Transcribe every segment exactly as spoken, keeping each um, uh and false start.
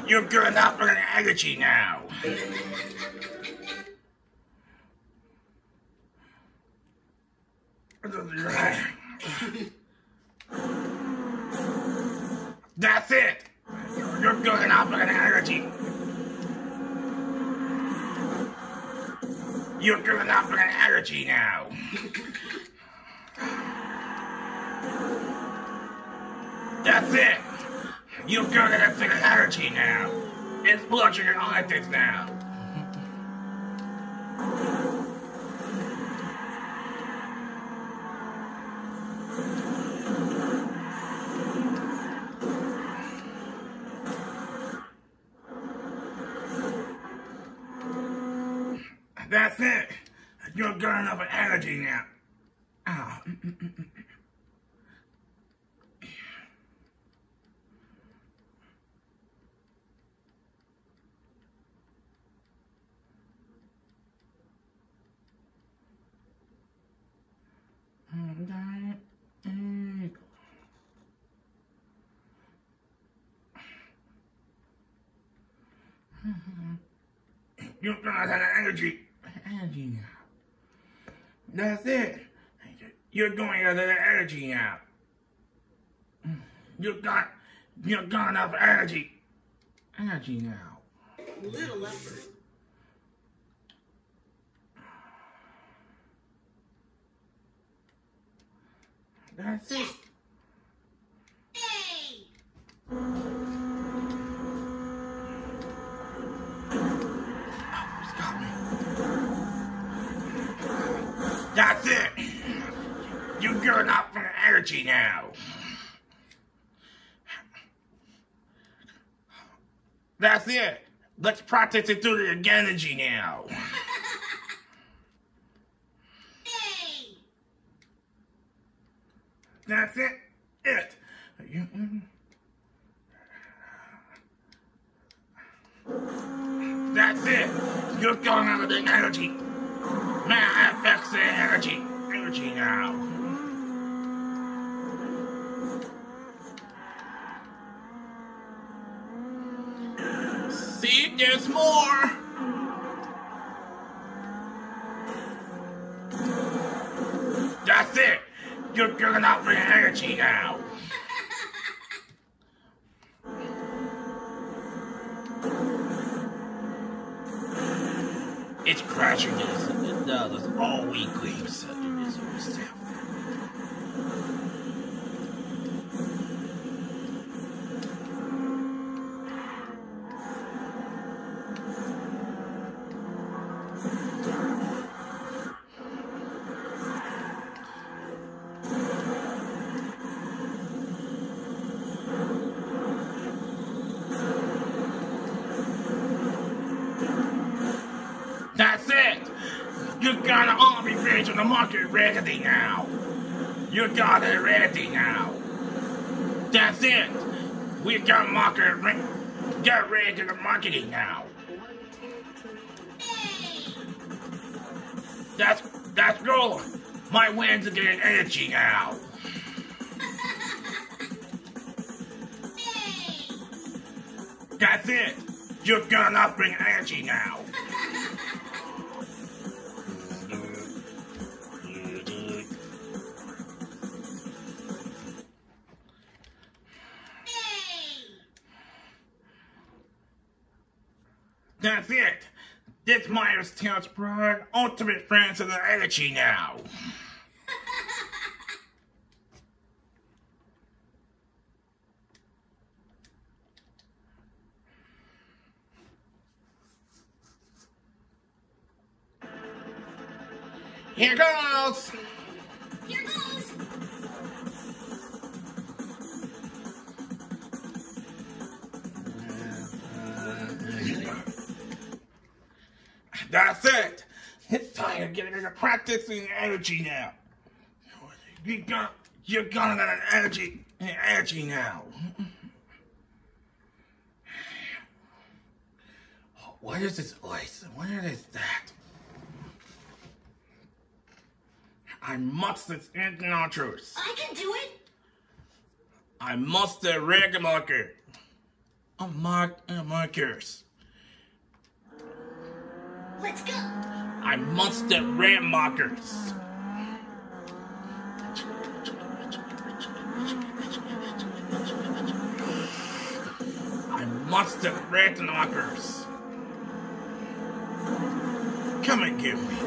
You're good enough for an energy now. That's it. You're good enough for an energy. You're good enough for an energy now. That's it. You're good enough for an energy now. It's blood sugar Olympics now. That's it. You're good enough for energy now. Oh. You're gonna have energy. Energy now. That's it. You're going to have energy now. You got, you got enough energy. Energy now. Little effort. That's it. Hey! That's it. You're good enough for energy now. That's it. Let's practice it through the energy now. Hey! That's it. It. That's it. You're going out of the energy. Manifest the energy. Energy now. See, there's more. That's it. You're giving out for energy now. It's crashing this. No, that's all weaklings. It is yourself. That's it! You gotta all be ready to the market ready now. You got it ready now. That's it. We got market ready. Get ready to the marketing now. That's that's good. My wins are getting energy now. That's it. You're gonna bring energy now. That's it. This Myers Tales Pride Ultimate Friends of the Energy now. Here goes. Here goes. That's it. It's time to get into practicing energy now. You got, you're gonna get an energy, an energy now. What is this voice? What is that? I must this intros. I can do it. I must the rig marker. on mark uh, markers. Let's go. I must the red markers. I must the red markers. Come and give me.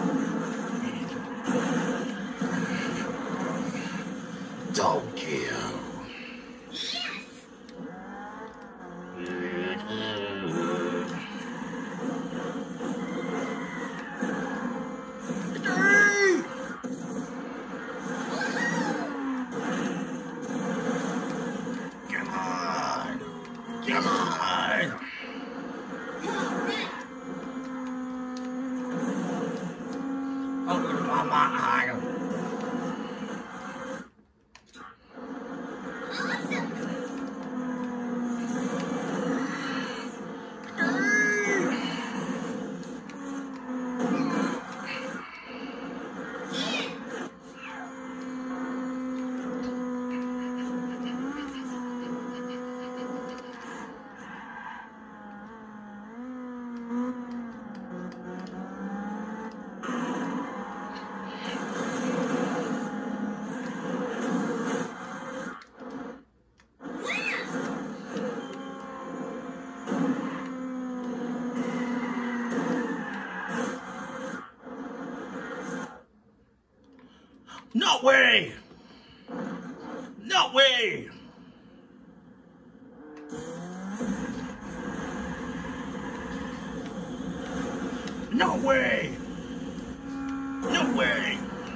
Don't kill. Yes. Come on. Come on. All right. Oh, Mama, I Awesome. No way! No way! No way! No way!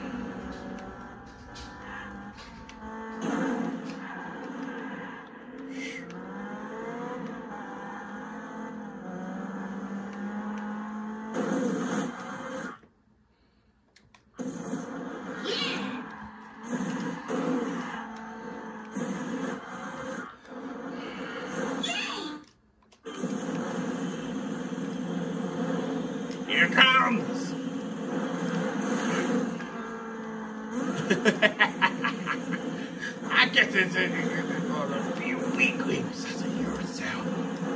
Here comes! I guess it's a, a few weaklings as a yourself.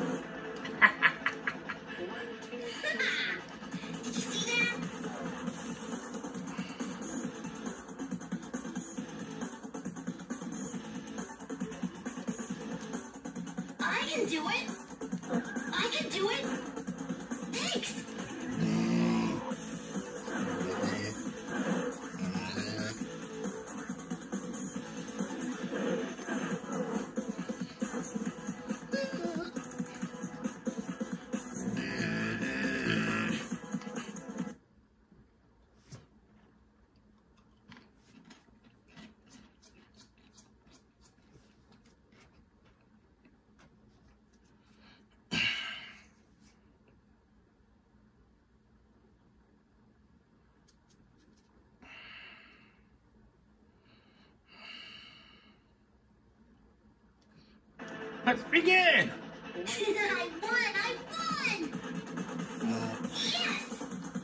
Did you see that? I can do it. I can do it. Thanks. Let's begin! I won! I won! Yes!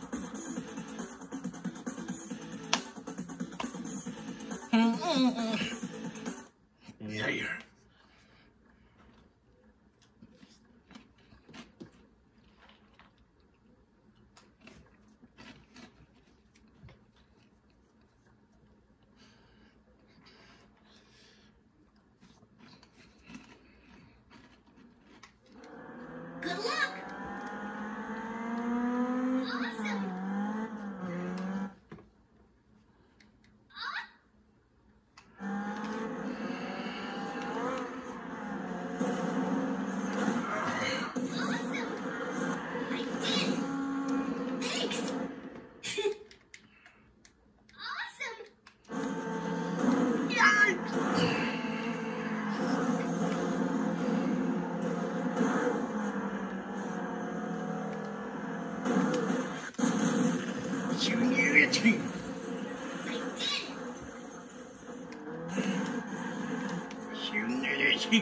Yeah, yeah. Good luck! Awesome! Awesome! I did it! Thanks! Awesome! Humility! I did it! Humility!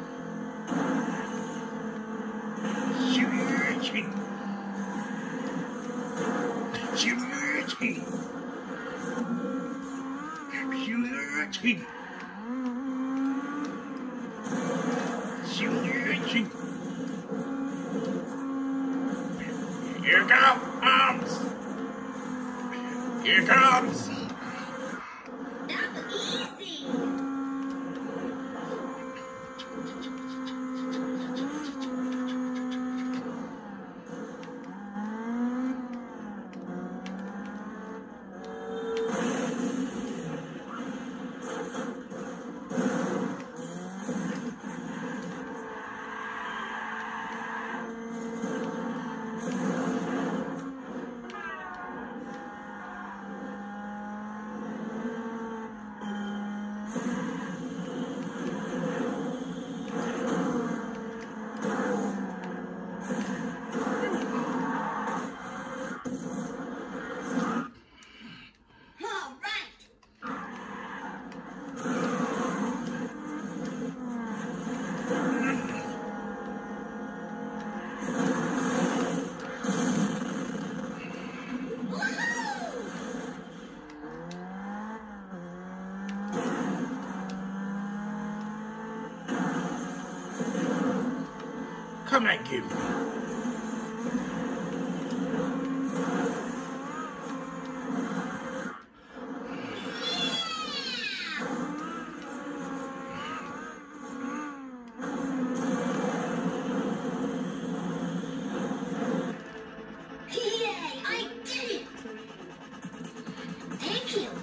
Humility! Humility! Humility! Humility! Here comes. Here comes. That was easy. Come and give me. Yay, I did it. Thank you.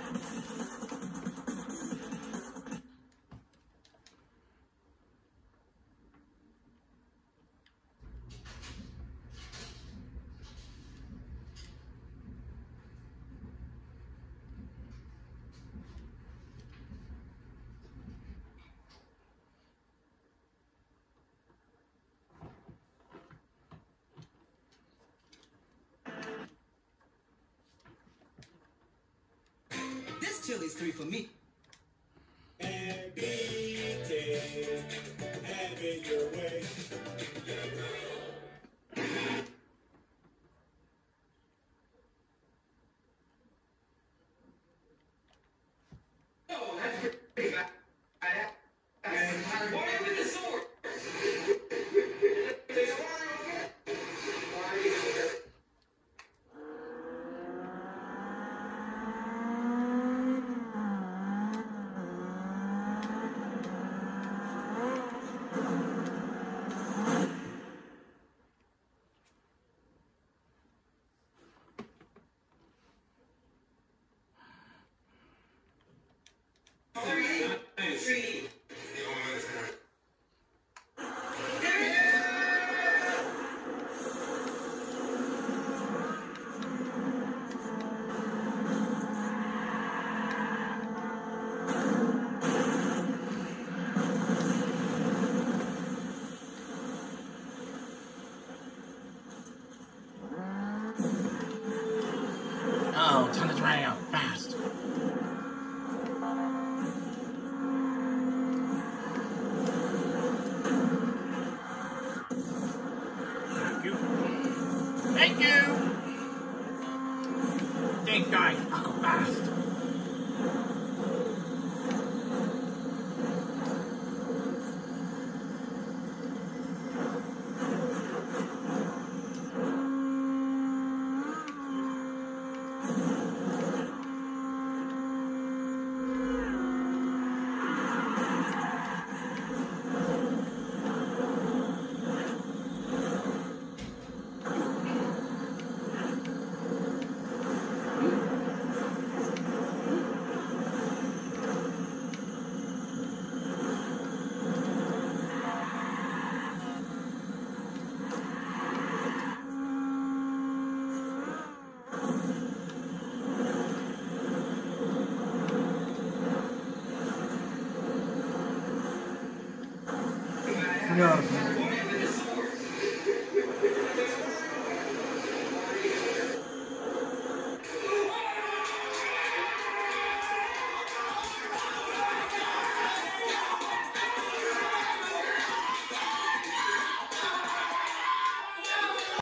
This chili's three for me. And beat it, have it your way. Oh, that's pretty bad. Why with the sword? Oh, turn this right out fast. Thank you. Thank you. Thanks, guys. I'll go fast.